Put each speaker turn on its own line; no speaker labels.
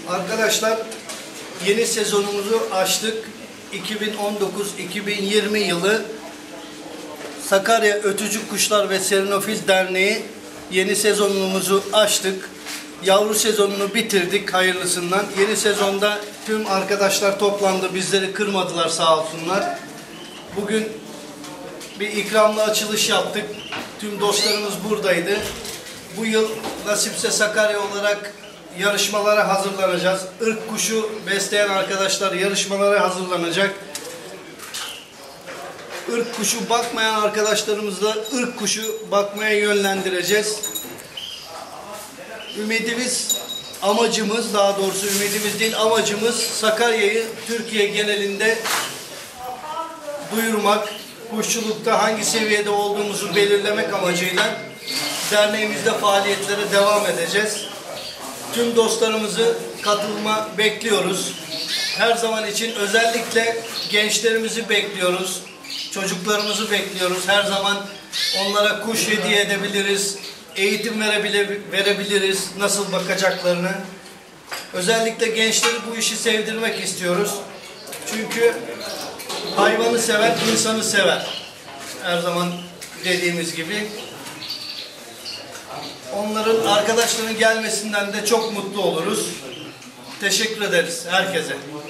Arkadaşlar, yeni sezonumuzu açtık. 2019-2020 yılı Sakarya Ötücü Kuşlar ve Serinofil Derneği yeni sezonumuzu açtık. Yavru sezonunu bitirdik hayırlısından. Yeni sezonda tüm arkadaşlar toplandı. Bizleri kırmadılar sağ olsunlar. Bugün bir ikramla açılış yaptık. Tüm dostlarımız buradaydı. Bu yıl nasipse Sakarya olarak yarışmalara hazırlanacağız. Irk kuşu besleyen arkadaşlar yarışmalara hazırlanacak. Irk kuşu bakmayan arkadaşlarımızı da ırk kuşu bakmaya yönlendireceğiz. Ümidimiz, amacımız, daha doğrusu ümidimiz değil amacımız Sakarya'yı Türkiye genelinde duyurmak, kuşçulukta hangi seviyede olduğumuzu belirlemek amacıyla derneğimizde faaliyetlere devam edeceğiz. Tüm dostlarımızı katılma bekliyoruz. Her zaman için özellikle gençlerimizi bekliyoruz. Çocuklarımızı bekliyoruz. Her zaman onlara kuş hediye edebiliriz. Eğitim verebiliriz. Nasıl bakacaklarını. Özellikle gençleri bu işi sevdirmek istiyoruz. Çünkü hayvanı sever, insanı sever. Her zaman dediğimiz gibi. Onların, arkadaşların gelmesinden de çok mutlu oluruz. Teşekkür ederiz herkese.